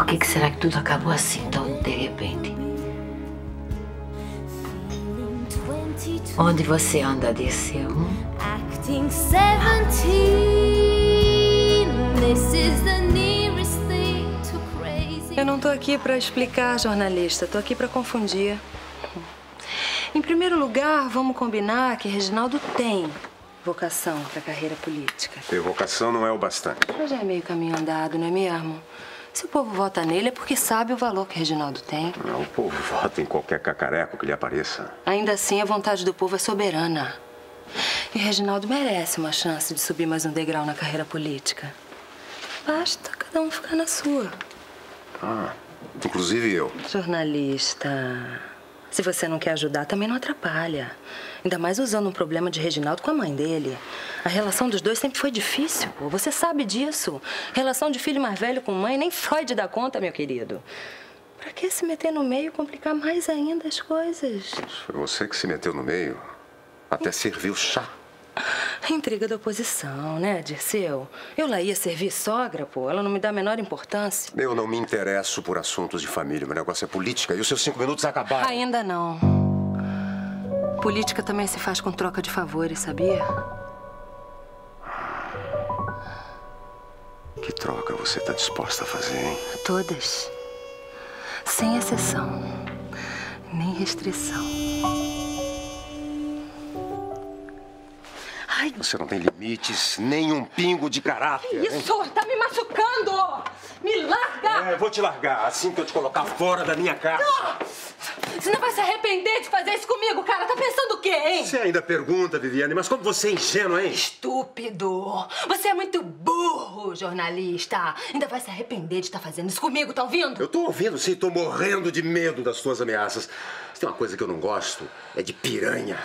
Por que será que tudo acabou assim, tão de repente? Onde você anda, Dirceu? Acting 17. This is the nearest thing to crazy. Eu não tô aqui pra explicar, jornalista. Tô aqui pra confundir. Em primeiro lugar, vamos combinar que Reginaldo tem vocação pra carreira política. Ter vocação não é o bastante. Mas já é meio caminho andado, não é mesmo? Se o povo vota nele é porque sabe o valor que Reginaldo tem. Não, o povo vota em qualquer cacareco que lhe apareça. Ainda assim, a vontade do povo é soberana. E Reginaldo merece uma chance de subir mais um degrau na carreira política. Basta cada um ficar na sua. Ah, inclusive eu. Jornalista, se você não quer ajudar, também não atrapalha. Ainda mais usando um problema de Reginaldo com a mãe dele. A relação dos dois sempre foi difícil, pô. Você sabe disso. Relação de filho mais velho com mãe, nem Freud dá conta, meu querido. Pra que se meter no meio e complicar mais ainda as coisas? Foi você que se meteu no meio. Até serviu chá. A intriga da oposição, né, Dirceu? Eu lá ia servir sogra, pô. Ela não me dá a menor importância. Eu não me interesso por assuntos de família. Meu negócio é política e os seus 5 minutos acabaram. Ainda não. Política também se faz com troca de favores, sabia? Que troca você tá disposta a fazer, hein? Todas. Sem exceção. Nem restrição. Ai, Você não tem limites, nem um pingo de caráter. que isso? Tá me machucando! Me larga! Eu vou te largar assim que eu te colocar fora da minha casa. Você não vai se arrepender de fazer isso comigo, cara? Tá pensando o quê, hein? Você ainda pergunta, Viviane, mas como você é ingênua, hein? Estúpido! Você é muito burro, jornalista! Ainda vai se arrepender de estar fazendo isso comigo, tá ouvindo? Eu tô ouvindo, sim, tô morrendo de medo das suas ameaças. Se tem uma coisa que eu não gosto, é de piranha.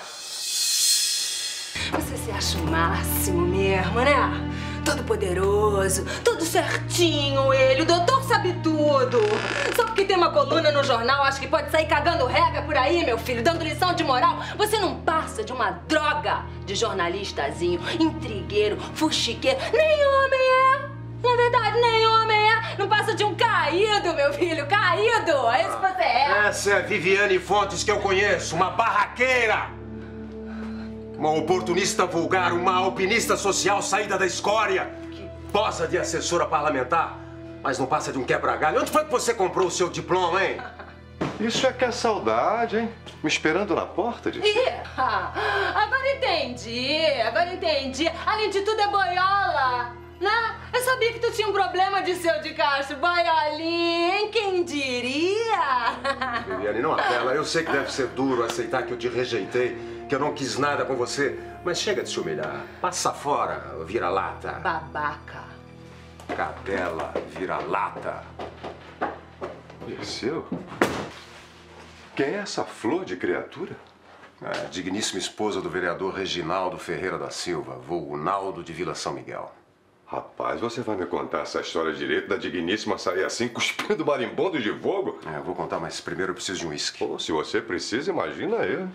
Você se acha o máximo mesmo, né? Todo poderoso, tudo certinho ele, o doutor sabe tudo. Só porque tem uma coluna no jornal, acha que pode sair cagando regra por aí, meu filho, dando lição de moral. Você não passa de uma droga de jornalistazinho, intrigueiro, fuxiqueiro. Nem homem é. Na verdade, nem homem é. Não passa de um caído, meu filho, caído. É isso que você é. Essa é a Viviane Fontes que eu conheço, uma barraqueira. Uma oportunista vulgar, uma alpinista social saída da escória. Que posa de assessora parlamentar, mas não passa de um quebra-galho. Onde foi que você comprou o seu diploma, hein? Isso é que é saudade, hein? Me esperando na porta, disse. Agora entendi. Além de tudo é boiola, né? Eu sabia que tu tinha um problema, Dirceu de Castro. Boiolinha, hein? Quem diria? Viviane, não apela. Eu sei que deve ser duro aceitar que eu te rejeitei, que eu não quis nada com você, mas chega de se humilhar. Passa fora, vira-lata. Babaca. Cadela, vira-lata. Dirceu? Quem é essa flor de criatura? A digníssima esposa do vereador Reginaldo Ferreira da Silva, vulgo Naldo de Vila São Miguel. Rapaz, você vai me contar essa história direito da digníssima sair assim, cuspindo marimbondo de fogo? Eu vou contar, mas primeiro eu preciso de um uísque. Pô, se você precisa, imagina eu.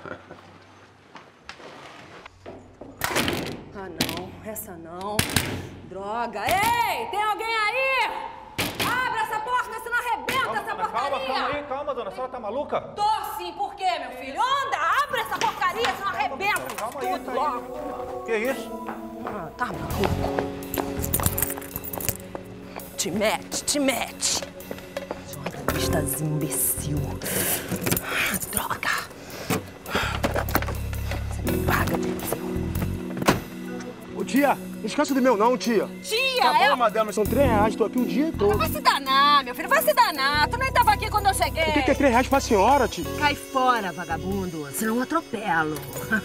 Ah, não. Essa não. Droga. Ei, tem alguém aí? Abre essa porta, senão arrebenta essa porcaria. Calma, dona. A senhora tá maluca? Tô sim, por quê, meu filho? Anda, abre essa porcaria, senão arrebenta tudo logo. Que isso? Ah, tá maluco. Te mete. Jornalistazinho imbecil. Droga. Você me paga, Dirceu. Ô, tia, não esquece do meu não, tia. Tia, Tá bom, madame, são R$3, tô aqui um dia todo. Vai se danar, meu filho, vai se danar. Tu nem tava aqui quando eu cheguei. O que é R$3 pra senhora, tia? Cai fora, vagabundo, senão eu atropelo.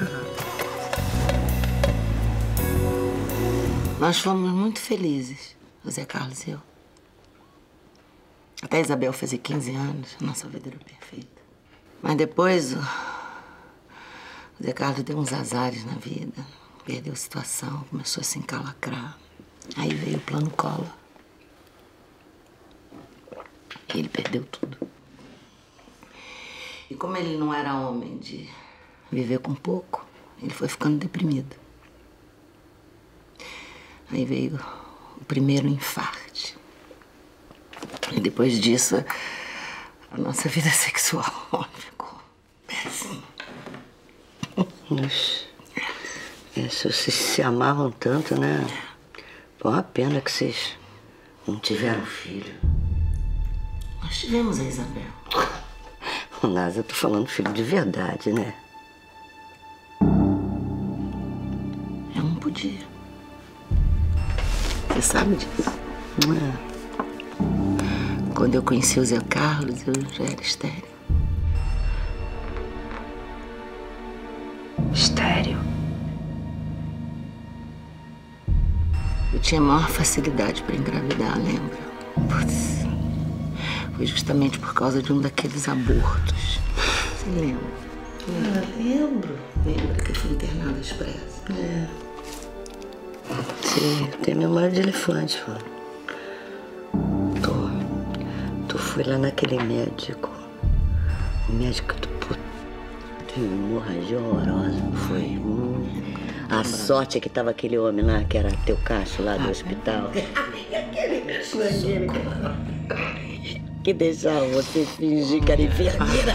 Nós fomos muito felizes, o Zé Carlos e eu. Até a Isabel fazer 15 anos, nossa vida era perfeita. Mas depois, o Zé Carlos deu uns azares na vida. Perdeu a situação, começou a se encalacrar. Aí veio o plano Collor. E ele perdeu tudo. E como ele não era homem de viver com pouco, ele foi ficando deprimido. Aí veio o primeiro infarte. E depois disso, a nossa vida sexual ficou péssima. Vocês se amavam tanto, né? Foi uma pena que vocês não tiveram filho. Nós tivemos a Isabel. Mas eu tô falando filho de verdade, né? Eu não podia. Você sabe disso? Quando eu conheci o Zé Carlos, eu já era estéril. Estéril? Eu tinha a maior facilidade para engravidar, lembra? Putz, foi justamente por causa de um daqueles abortos. Você lembra? Lembro. Lembra que eu fui internada às pressas? Sim, tem memória de elefante, pô. Tu foi lá naquele médico. O médico do puto. Teve hemorragia horrorosa, não foi? A sorte é que tava aquele homem lá, que era teu cacho lá do hospital. Que deixava você fingir que era enfermeira.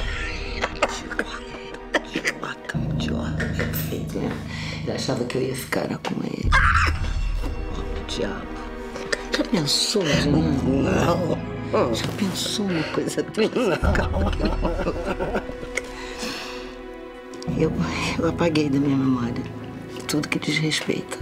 Idiota, perfeito, né? Eu achava que eu ia ficar com ele. Diabo. Já pensou, Juliana? Não. Já pensou uma coisa dessa? Eu apaguei da minha memória tudo que diz respeito.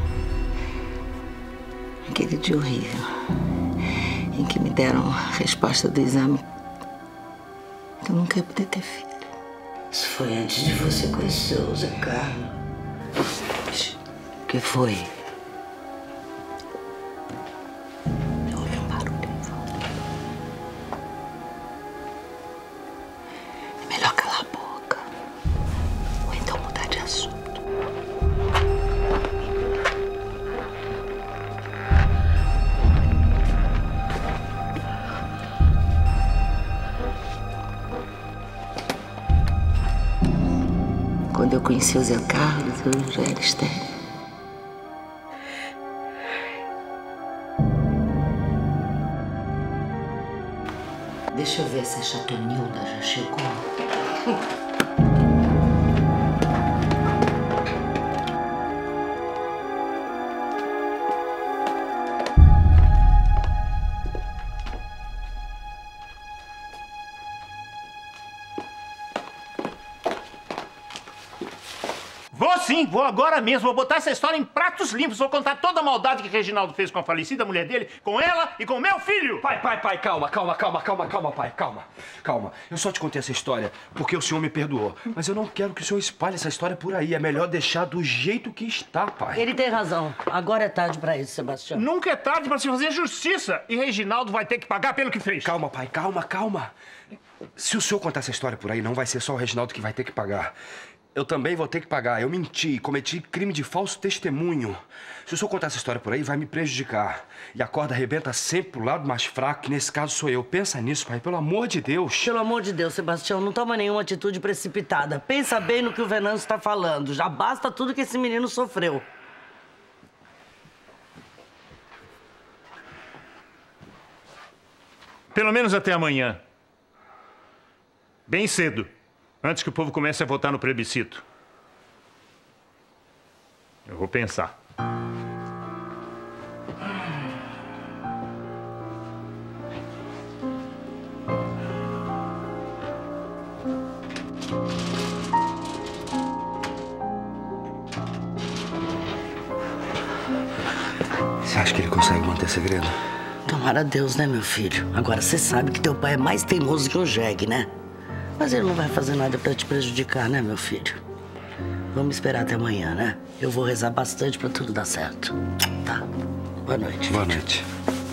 Aquele dia horrível em que me deram a resposta do exame que eu nunca ia poder ter filho. Isso foi antes de você conhecer o Zé Carlos. O que foi? Eu ouvi um barulho em volta. É melhor calar a boca. Ou então mudar de assunto. Quando eu conheci o Zé Carlos, eu já era estéril. Deixa eu ver se a Chatonilda já chegou. Vou sim, vou agora mesmo. Vou botar essa história em pratos limpos. Vou contar toda a maldade que Reginaldo fez com a falecida mulher dele, com ela e com meu filho. Pai, calma, pai, calma. Eu só te contei essa história porque o senhor me perdoou. Mas eu não quero que o senhor espalhe essa história por aí. É melhor deixar do jeito que está, pai. Ele tem razão. Agora é tarde pra isso, Sebastião. Nunca é tarde pra se fazer justiça. E Reginaldo vai ter que pagar pelo que fez. Calma, pai, calma. Se o senhor contar essa história por aí, não vai ser só o Reginaldo que vai ter que pagar. Eu também vou ter que pagar. Eu menti, cometi crime de falso testemunho. Se o senhor contar essa história por aí, vai me prejudicar. E a corda arrebenta sempre pro lado mais fraco, que nesse caso sou eu. Pensa nisso, pai, pelo amor de Deus. Pelo amor de Deus, Sebastião, não toma nenhuma atitude precipitada. Pensa bem no que o Venâncio está falando. Já basta tudo que esse menino sofreu. Pelo menos até amanhã. Bem cedo. Antes que o povo comece a votar no plebiscito. Eu vou pensar. Você acha que ele consegue manter segredo? Tomara a Deus, né, meu filho? Agora, você sabe que teu pai é mais teimoso que um jegue, né? Mas ele não vai fazer nada pra te prejudicar, né, meu filho? Vamos esperar até amanhã, né? Eu vou rezar bastante pra tudo dar certo. Tá? Boa noite. Boa noite.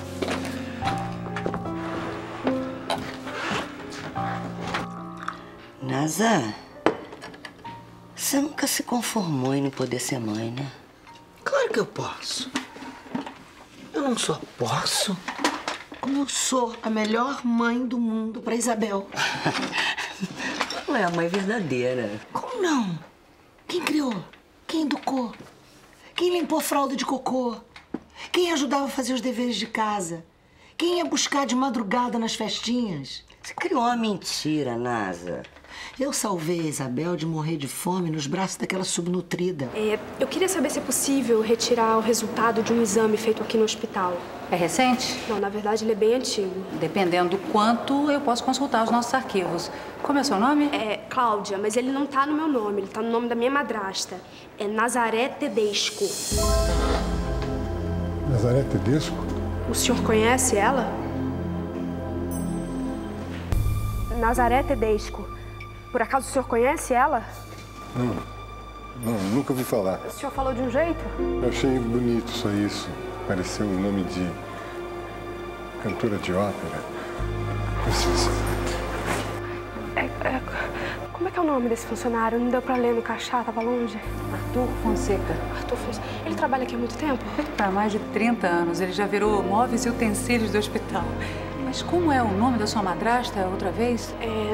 Nazar, você nunca se conformou em não poder ser mãe, né? Claro que eu posso. Eu não só posso, como eu sou a melhor mãe do mundo pra Isabel. Não é a mãe verdadeira. Como não? Quem criou? Quem educou? Quem limpou fralda de cocô? Quem ajudava a fazer os deveres de casa? Quem ia buscar de madrugada nas festinhas? Você criou uma mentira, Nasa. Eu salvei a Isabel de morrer de fome nos braços daquela subnutrida. Eu queria saber se é possível retirar o resultado de um exame feito aqui no hospital. É recente? Não, na verdade ele é bem antigo. Dependendo do quanto, eu posso consultar os nossos arquivos. Como é o seu nome? É Cláudia, mas ele não tá no meu nome, ele tá no nome da minha madrasta. É Nazaré Tedesco. Nazaré Tedesco? O senhor conhece ela? Nazaré Tedesco. Por acaso o senhor conhece ela? Não, nunca ouvi falar. O senhor falou de um jeito? Eu achei bonito só isso. Pareceu o nome de cantora de ópera. Como é que é o nome desse funcionário? Não deu pra ler no crachá, tava longe. Arthur Fonseca. Arthur Fonseca. Ele trabalha aqui há muito tempo? Há mais de 30 anos. Ele já virou móveis e utensílios do hospital. Mas como é o nome da sua madrasta outra vez?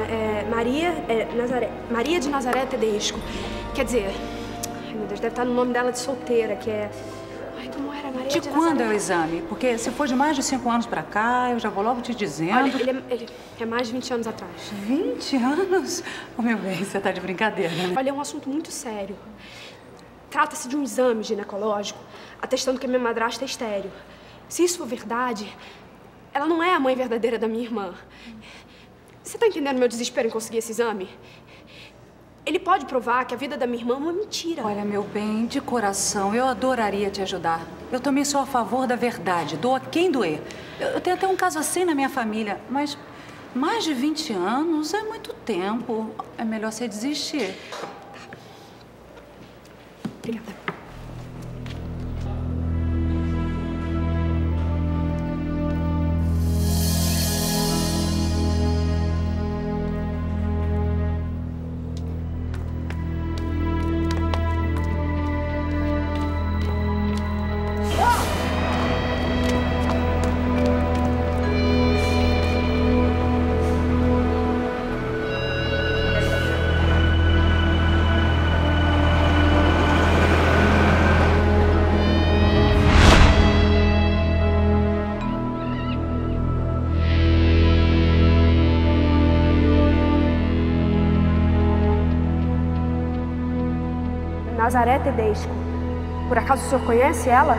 Maria de Nazaré Tedesco. Quer dizer, ai meu Deus, deve estar no nome dela de solteira, que é... Ai, como era Maria de quando Nazaré? é o exame? Porque se for de mais de 5 anos pra cá, eu já vou logo te dizendo. Olha, ele é mais de 20 anos atrás. 20 anos? Oh, meu bem, você tá de brincadeira, né? Olha, é um assunto muito sério. Trata-se de um exame ginecológico atestando que a minha madrasta é estéril. Se isso for verdade, ela não é a mãe verdadeira da minha irmã. Você tá entendendo meu desespero em conseguir esse exame? Ele pode provar que a vida da minha irmã é uma mentira. Olha, meu bem, de coração, eu adoraria te ajudar. Eu também sou a favor da verdade, doa quem doer. Eu tenho até um caso assim na minha família, mas mais de 20 anos é muito tempo. É melhor você desistir. Obrigada. Nazaré Tedesco. Por acaso o senhor conhece ela?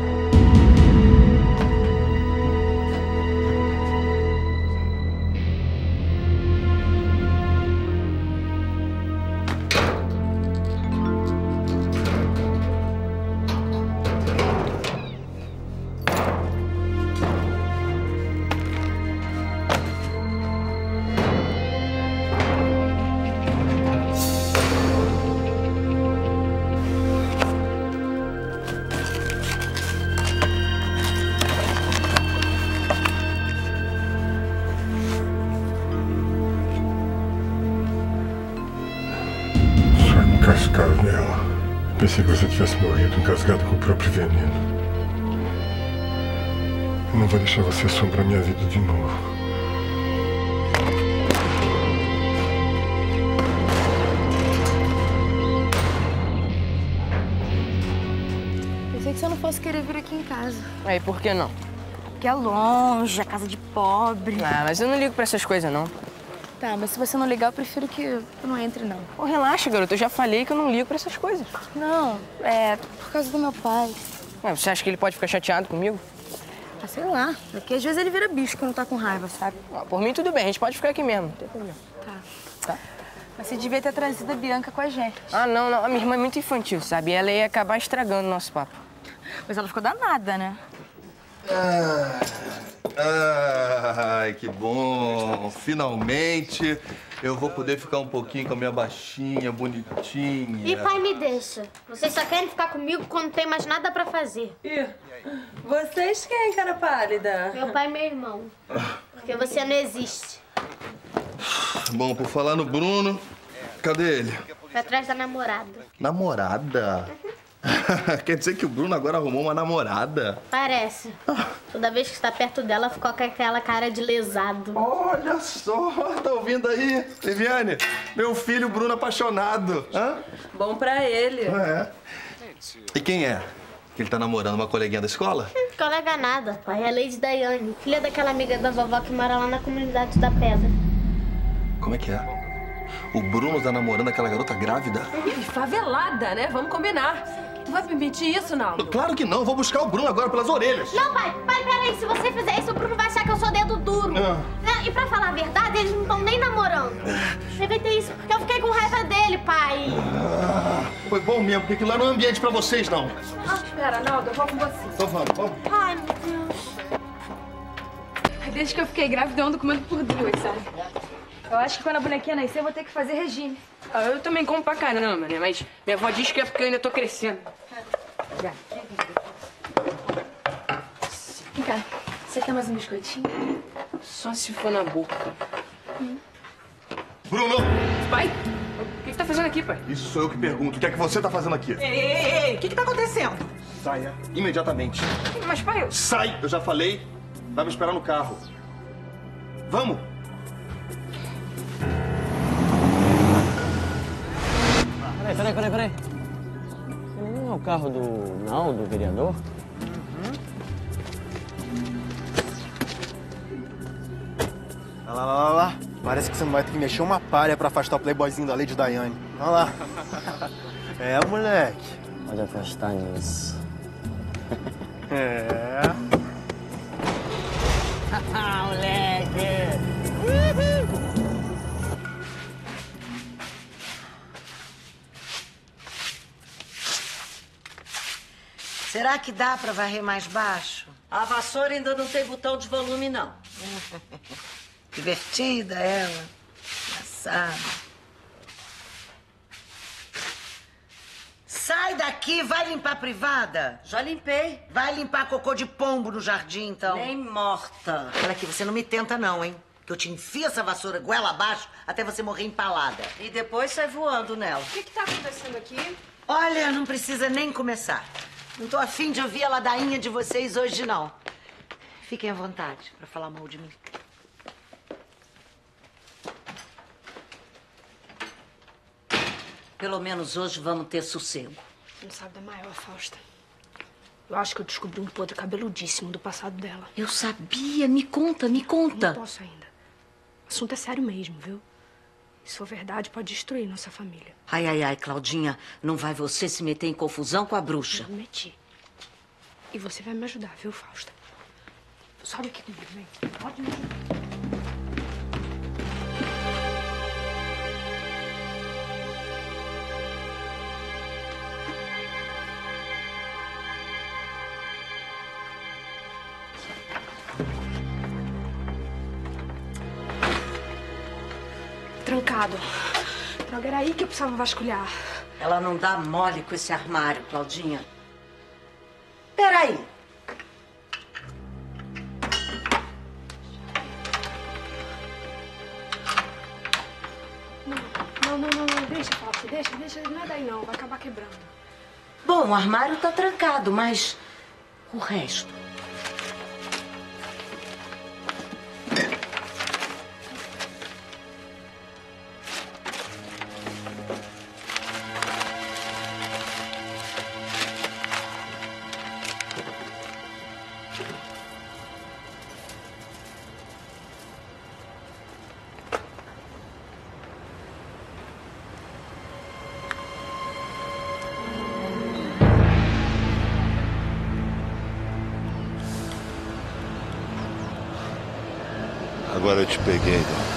Cascaram nela. Pensei que você tivesse morrido engasgado com o próprio veneno. Eu não vou deixar você assombrar minha vida de novo. Pensei que você não fosse querer vir aqui em casa. Aí, por que não? Porque é longe, a casa de pobre. Ah, mas eu não ligo pra essas coisas, não. Tá, mas se você não ligar, eu prefiro que tu não entre, não. Pô, relaxa, garoto. Eu já falei que eu não ligo pra essas coisas. Não, é por causa do meu pai. Ué, você acha que ele pode ficar chateado comigo? Ah, sei lá. Porque às vezes ele vira bicho quando tá com raiva, sabe? Ah, por mim, tudo bem. A gente pode ficar aqui mesmo. Não tem problema. Tá. Mas você devia ter trazido a Bianca com a gente. Ah, não, não. A minha irmã é muito infantil, sabe? Ela ia acabar estragando o nosso papo. Mas ela ficou danada, né? Ai, que bom! Finalmente eu vou poder ficar um pouquinho com a minha baixinha, bonitinha. E pai, me deixa. Vocês só querem ficar comigo quando não tem mais nada pra fazer. Ih, vocês quem, cara pálida? Meu pai e meu irmão. Porque você não existe. Bom, por falar no Bruno, cadê ele? Foi atrás da namorada. Namorada? Quer dizer que o Bruno agora arrumou uma namorada? Parece. Toda vez que está perto dela, ficou com aquela cara de lesado. Olha só, tá ouvindo aí, Viviane? Meu filho Bruno apaixonado. Hã? Bom pra ele. É. E quem é? Que ele tá namorando uma coleguinha da escola? colega nada, pai. É a Lady Daiane, filha daquela amiga da vovó que mora lá na comunidade da Pedra. Como é que é? O Bruno tá namorando aquela garota grávida? Ih, favelada, né? Vamos combinar. Tu vai permitir isso, Naldo? Claro que não. Vou buscar o Bruno agora pelas orelhas. Não, pai. Pai, peraí. Se você fizer isso, o Bruno vai achar que eu sou dedo duro. E pra falar a verdade, eles não estão nem namorando. Você vai ter isso porque eu fiquei com raiva dele, pai. Foi bom mesmo, porque aquilo lá não é um ambiente pra vocês, não. Espera, Naldo. Eu vou com você. Então vamos. Ai, meu Deus. Desde que eu fiquei grávida, eu ando comendo por duas, sabe? Eu acho que quando a bonequinha nascer, eu vou ter que fazer regime. Eu também como pra caramba, né? Mas minha avó diz que é porque eu ainda tô crescendo. Já. Vem cá. Você quer mais um biscoitinho? Só se for na boca. Bruno! Pai? O que tá fazendo aqui, pai? Isso sou eu que pergunto. O que é que você tá fazendo aqui? Ei! O que tá acontecendo? Saia imediatamente. Mas, pai, eu... Sai! Eu já falei. Vai me esperar no carro. Vamos! Peraí. Não é o carro do vereador? Olha lá. Parece que você não vai ter que mexer uma palha pra afastar o playboyzinho da Lady Daiane. Olha lá. É, moleque. Pode afastar nisso. É. Moleque! Será que dá pra varrer mais baixo? A vassoura ainda não tem botão de volume, não. Divertida ela. Engraçada. Sai daqui, vai limpar a privada. Já limpei. Vai limpar cocô de pombo no jardim, então. Nem morta. Olha aqui, você não me tenta não, hein? Que eu te enfio essa vassoura goela abaixo até você morrer empalada. E depois sai voando nela. O que tá acontecendo aqui? Olha, não precisa nem começar. Não tô afim de ouvir a ladainha de vocês hoje, não. Fiquem à vontade pra falar mal de mim. Pelo menos hoje vamos ter sossego. Não sabe da maior, Fausta. Eu acho que eu descobri um podre cabeludíssimo do passado dela. Eu sabia. Me conta. Não posso ainda. O assunto é sério mesmo, viu? Se for verdade, pode destruir nossa família. Ai, Claudinha. Não vai você se meter em confusão com a bruxa? Eu meti. E você vai me ajudar, viu, Fausta? Sobe aqui comigo, vem. Pode me ajudar. Trancado. Droga, era aí que eu precisava vasculhar. Ela não dá mole com esse armário, Claudinha. Peraí. Não. Deixa, Fausta. Deixa. Não é daí, não. Vai acabar quebrando. Bom, o armário tá trancado, mas o resto... Agora eu te peguei, Dom.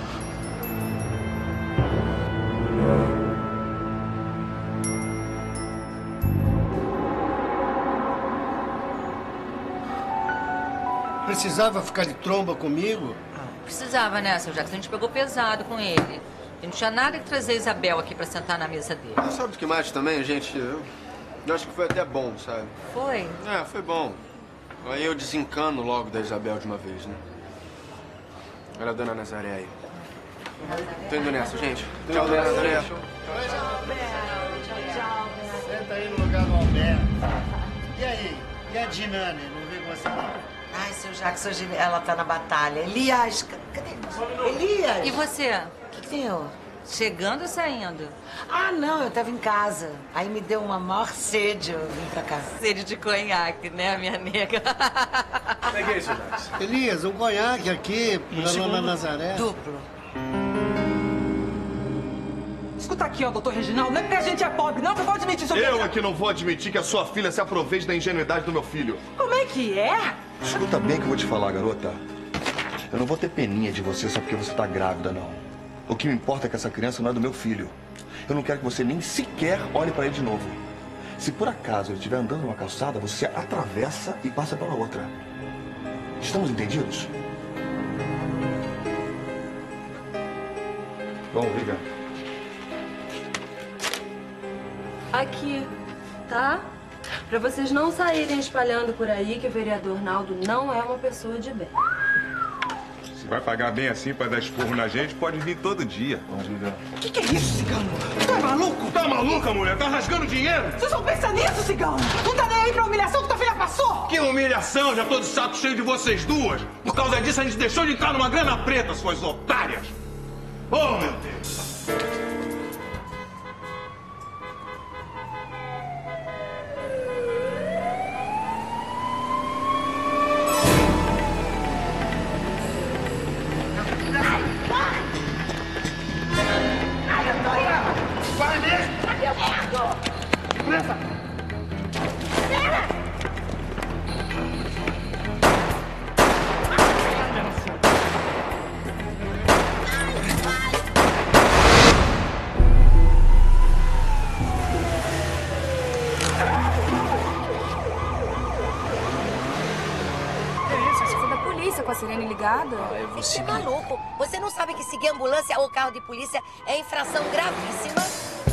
Precisava ficar de tromba comigo? Precisava, né, seu Jackson? A gente pegou pesado com ele. E não tinha nada que trazer a Isabel aqui pra sentar na mesa dele. Sabe o que mais também, gente? Eu acho que foi até bom, sabe? Foi? É, foi bom. Aí eu desencano logo da Isabel de uma vez, né? Olha a dona Nazaré aí. Tô indo nessa, gente. Tchau, dona Nazaré. Tchau. Senta aí no lugar do Alberto. E aí? E a Dinane? Não veio com você não? Ai, seu Jackson, hoje ela tá na batalha. Elias, cadê? Elias! E você? O que deu? Chegando ou saindo? Ah, não, eu tava em casa. Aí me deu uma maior sede, eu vim pra cá. Sede de conhaque, né, minha nega? Peguei isso, Dax. Elias, um conhaque aqui pra Dona Nazaré. Duplo. Escuta aqui, ó, doutor Reginaldo. Não é porque a gente é pobre, não, que eu vou admitir isso. Eu aqui não vou admitir que a sua filha se aproveite da ingenuidade do meu filho. Como é que é? Escuta bem o que eu vou te falar, garota. Eu não vou ter peninha de você só porque você tá grávida, não. O que me importa é que essa criança não é do meu filho. Eu não quero que você nem sequer olhe pra ele de novo. Se por acaso ele estiver andando numa calçada, você atravessa e passa pela outra. Estamos entendidos? Vamos, liga. Aqui, tá? Pra vocês não saírem espalhando por aí que o vereador Naldo não é uma pessoa de bem. Se vai pagar bem assim pra dar esporro na gente, pode vir todo dia. Que é isso, cigano? Tá maluco? Tá maluca, mulher? Tá rasgando dinheiro? Você só pensa nisso, cigano? Não tá nem aí pra humilhação que tua filha passou? Que humilhação! Já tô de saco cheio de vocês duas. Por causa disso, a gente deixou de entrar numa grana preta, suas otárias. Oh, meu Deus! Vai mesmo! Presa! Com a sirene ligada? Você é maluco. Você não sabe que seguir ambulância ou carro de polícia é infração gravíssima?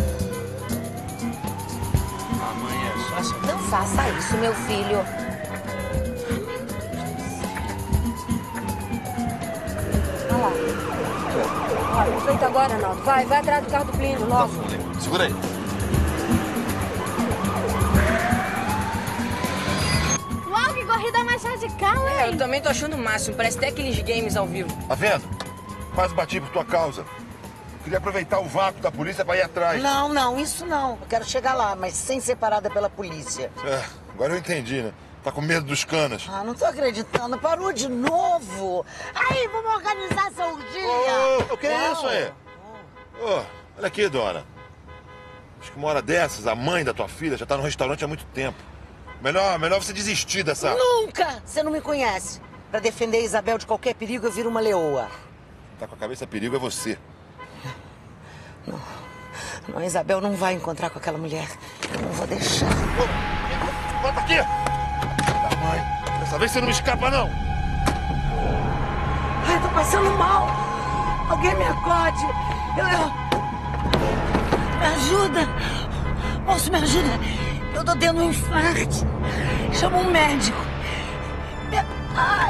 A mãe é só... Não faça isso, meu filho. Olha lá. Olha, aproveita agora, Naldo. Vai atrás do carro do Plínio, logo. Segura aí. Uau, que corrida mais radical, hein? Eu também tô achando o máximo. Parece até aqueles games ao vivo. Tá vendo? Quase bati por tua causa. Queria aproveitar o vácuo da polícia pra ir atrás. Não, não, isso não. Eu quero chegar lá, mas sem ser parada pela polícia. É, agora eu entendi, né? Tá com medo dos canas. Ah, não tô acreditando. Parou de novo. Aí, vamos organizar essa urgia. Ô, o que é isso aí? Ô, olha aqui, dona. Acho que uma hora dessas, a mãe da tua filha já tá no restaurante há muito tempo. Melhor você desistir dessa... Nunca! Você não me conhece. Pra defender a Isabel de qualquer perigo, eu viro uma leoa. Tá com a cabeça a perigo é você. Não, a Isabel não vai encontrar com aquela mulher. Eu não vou deixar. Volta aqui! Da mãe. Dessa vez você não me escapa, não. Ai, tô passando mal. Alguém me acode. Me ajuda. Moço, me ajuda. Eu tô tendo um infarto. Chama um médico. Ai.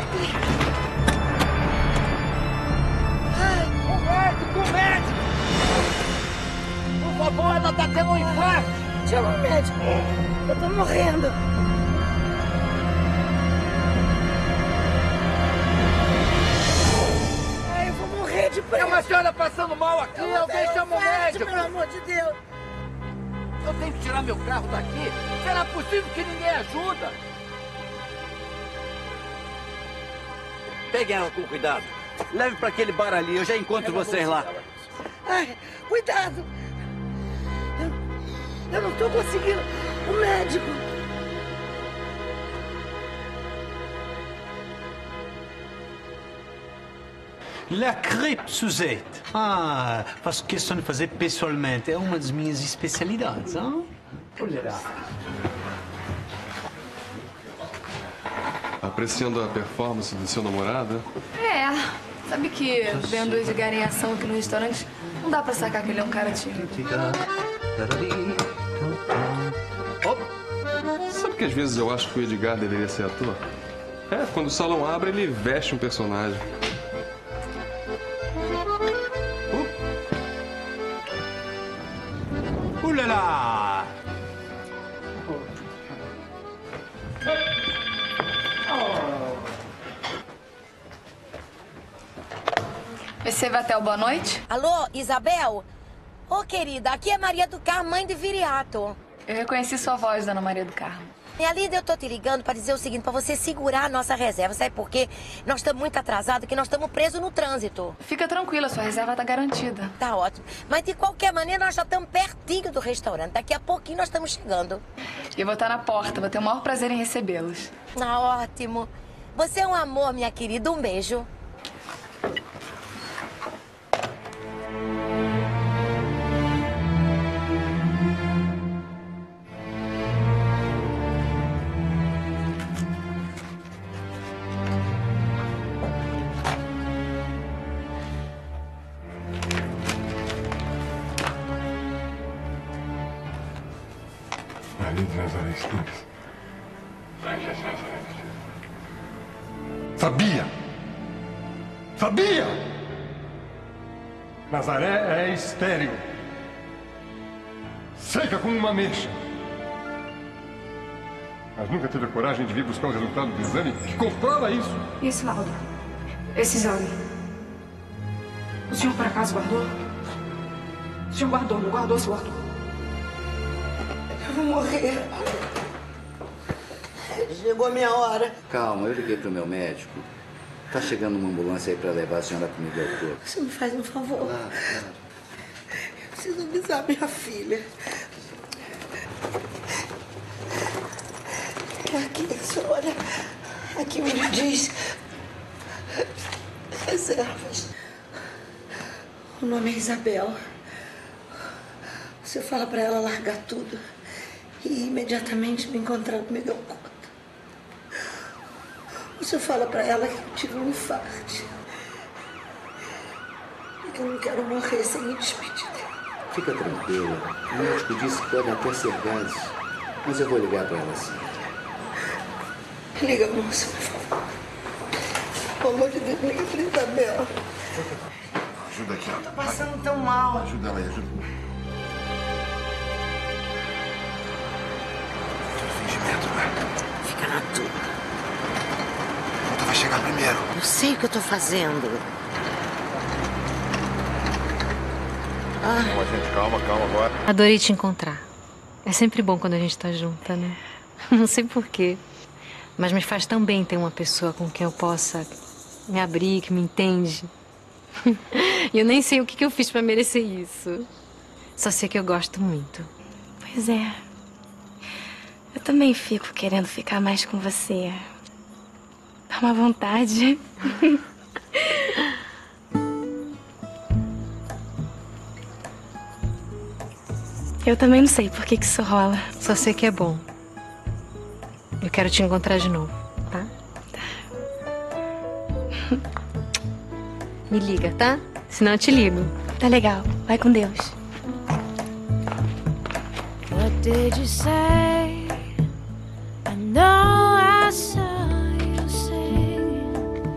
O médico! Por favor, ela tá tendo um infarto! Chama um médico. Eu tô morrendo. Ai, eu vou morrer de pressa. É uma senhora passando mal aqui, alguém chama o médico! Pelo amor de Deus. Eu tenho que tirar meu carro daqui? Será possível que ninguém ajuda? Pegue ela com cuidado. Leve para aquele bar ali, eu já encontro vocês lá. Ai, cuidado. Eu não tô conseguindo. O médico. La crepe, Suzette. Ah, faço questão de fazer pessoalmente. É uma das minhas especialidades, hein? Olha lá. Apreciando a performance do seu namorado? É, sabe que vendo o Edgar em ação aqui no restaurante, não dá pra sacar que ele é um cara tímido. Sabe que às vezes eu acho que o Edgar deveria ser ator? É, quando o salão abre, ele veste um personagem. Ulala! Vai Você vai até o Boa Noite? Alô, Isabel? Ô, querida, aqui é Maria do Carmo, mãe de Viriato. Eu reconheci sua voz, dona Maria do Carmo. Minha linda, eu tô te ligando pra dizer o seguinte, pra você segurar a nossa reserva. Sabe por quê? Nós estamos muito atrasados, que nós estamos presos no trânsito. Fica tranquila, sua reserva tá garantida. Tá ótimo. Mas de qualquer maneira, nós já estamos pertinho do restaurante. Daqui a pouquinho nós estamos chegando. E eu vou estar na porta, vou ter o maior prazer em recebê-los. Ah, ótimo. Você é um amor, minha querida. Um beijo. Maria de Nazaré Stins. Maria de Nazaré. Sabia! Sabia! Nazaré é estéril. Seca como uma ameixa. Mas nunca teve a coragem de vir buscar o resultado do exame que comprova isso. E esse laudo? Esse exame? O senhor por acaso guardou? O senhor guardou, não guardou, senhor guardou? Eu vou morrer. Chegou a minha hora. Calma, eu liguei pro meu médico. Tá chegando uma ambulância aí pra levar a senhora pro Miguel Couto. Você me faz um favor? Claro. Eu preciso avisar minha filha. Aqui, senhora. Aqui onde diz... reservas. O nome é Isabel. Você fala pra ela largar tudo e imediatamente me encontrar no Miguel Couto. Você fala pra ela que eu tive um infarto. E que eu não quero morrer sem me despedir dela. Fica tranquila. O médico disse que pode até ser gases. Mas eu vou ligar pra ela sim. Liga, moça, por favor. Pelo amor de Deus, liga pra Isabel. Ajuda aqui, ó. Tô passando tão mal. Ajuda ela aí, ajuda. Fingimento, né? Fica na tua. Tu vai chegar primeiro. Eu sei o que eu tô fazendo. Calma, gente, calma agora. Adorei te encontrar. É sempre bom quando a gente tá junta, né? Não sei porquê, mas me faz tão bem ter uma pessoa com quem eu possa me abrir, que me entende. E eu nem sei o que eu fiz pra merecer isso. Só sei que eu gosto muito. Pois é. Eu também fico querendo ficar mais com você. Dá uma vontade. Eu também não sei por que isso rola. Só sei que é bom. Eu quero te encontrar de novo, tá? Me liga, tá? Senão eu te ligo. Tá legal. Vai com Deus. What did you say? I know I saw you singing.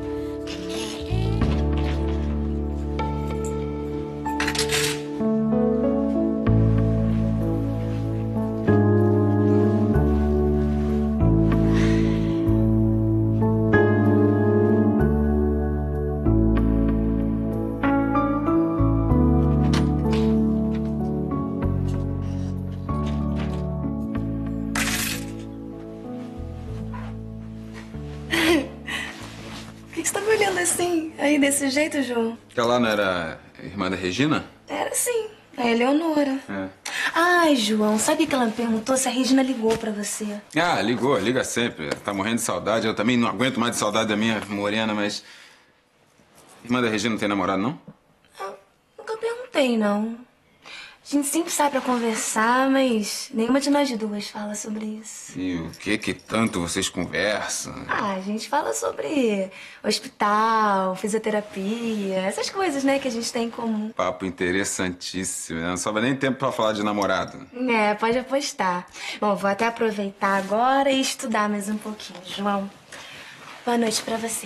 Por que você tá me olhando assim? Aí, desse jeito, João? Aquela não era irmã da Regina? Era sim. A Eleonora. É. Ai, João, sabe que ela me perguntou se a Regina ligou pra você? Ah, ligou, liga sempre. Tá morrendo de saudade. Eu também não aguento mais de saudade da minha morena, mas... Irmã da Regina não tem namorado, não? Nunca perguntei, não. A gente sempre sai pra conversar, mas nenhuma de nós duas fala sobre isso. E o que tanto vocês conversam? Ah, a gente fala sobre hospital, fisioterapia, essas coisas, né, que a gente tem em comum. Papo interessantíssimo. Não sobra nem tempo pra falar de namorado. É, pode apostar. Bom, vou até aproveitar agora e estudar mais um pouquinho, João. Boa noite pra você.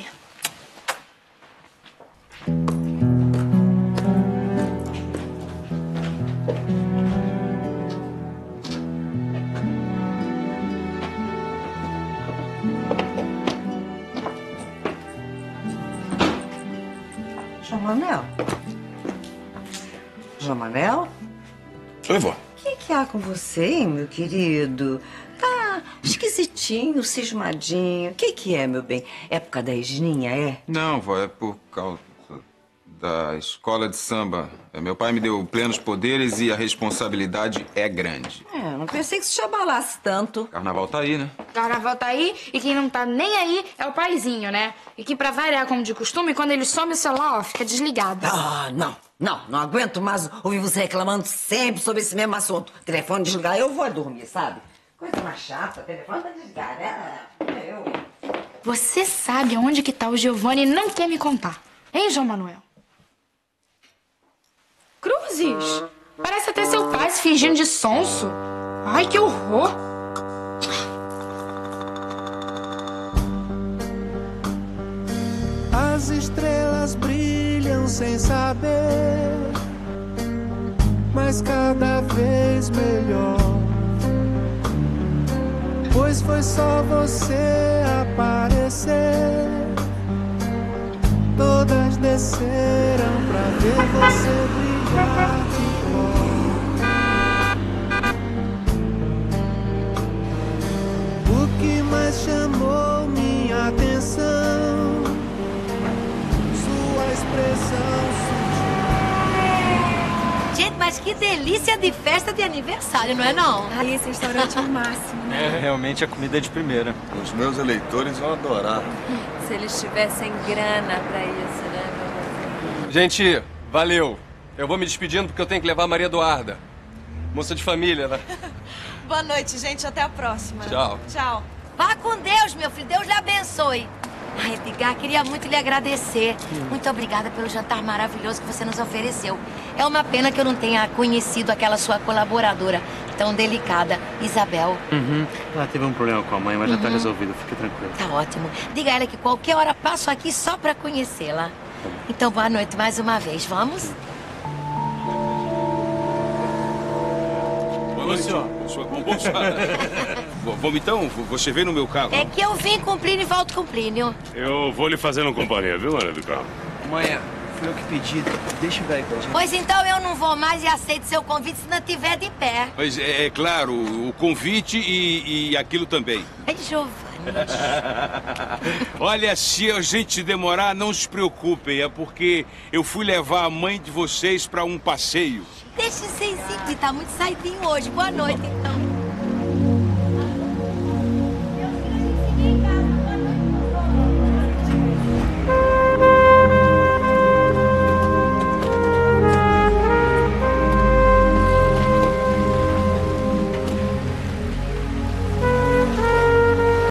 João, Manel? João Manel? Oi, vó. O que há com você, hein, meu querido? Tá esquisitinho, cismadinho. O que é, meu bem? Época da Esninha, é? Não, vó, é por causa da escola de samba. Meu pai me deu plenos poderes e a responsabilidade é grande. Não pensei que isso te abalasse tanto. Carnaval tá aí, né? Carnaval tá aí e quem não tá nem aí é o paizinho, né? E que pra variar, como de costume, quando ele some o celular, ó, fica desligado. Ah, não aguento mais ouvir você reclamando sempre sobre esse mesmo assunto. Telefone desligar, eu vou dormir, sabe? Coisa mais chata, telefone tá desligado, né? Você sabe onde que tá o Giovanni e não quer me contar. Hein, João Manuel? Cruzes! Parece até seu pai se fingindo de sonso. Ai, que horror! As estrelas brilham sem saber, mas cada vez melhor. Pois foi só você aparecer, todas desceram pra ver você brilhar de cor. O que mais chamou minha atenção, sua expressão Gente, mas que delícia de festa de aniversário, não é não? Ai, esse restaurante é o máximo, né? É, realmente a comida é de primeira. Os meus eleitores vão adorar. Se eles tivessem grana pra isso, né, meu amor? Gente, valeu. Eu vou me despedindo porque eu tenho que levar a Maria Eduarda. Moça de família, né? Boa noite, gente. Até a próxima. Tchau. Tchau. Vá com Deus, meu filho. Deus lhe abençoe. Ai, Edgar, queria muito lhe agradecer. Muito obrigada pelo jantar maravilhoso que você nos ofereceu. É uma pena que eu não tenha conhecido aquela sua colaboradora tão delicada, Isabel. Ela teve um problema com a mãe, mas já tá resolvido. Fique tranquilo. Tá ótimo. Diga a ela que qualquer hora passo aqui só pra conhecê-la. Então, boa noite mais uma vez. Vamos? Boa noite, senhor. Vamos então? Você vem no meu carro? É que eu vim com Plínio e volto com Plínio. Eu vou lhe fazendo companhia, viu, Ana do Carmo? Mãe, foi eu que pedi. Deixa o velho com a gente. Pois então eu não vou mais e aceito seu convite se não estiver de pé. Mas é claro, o convite e aquilo também. Ai, Giovanni. Olha, se a gente demorar, não se preocupem. É porque eu fui levar a mãe de vocês para um passeio. Deixe ser simples, tá muito saidinho hoje. Boa noite, então.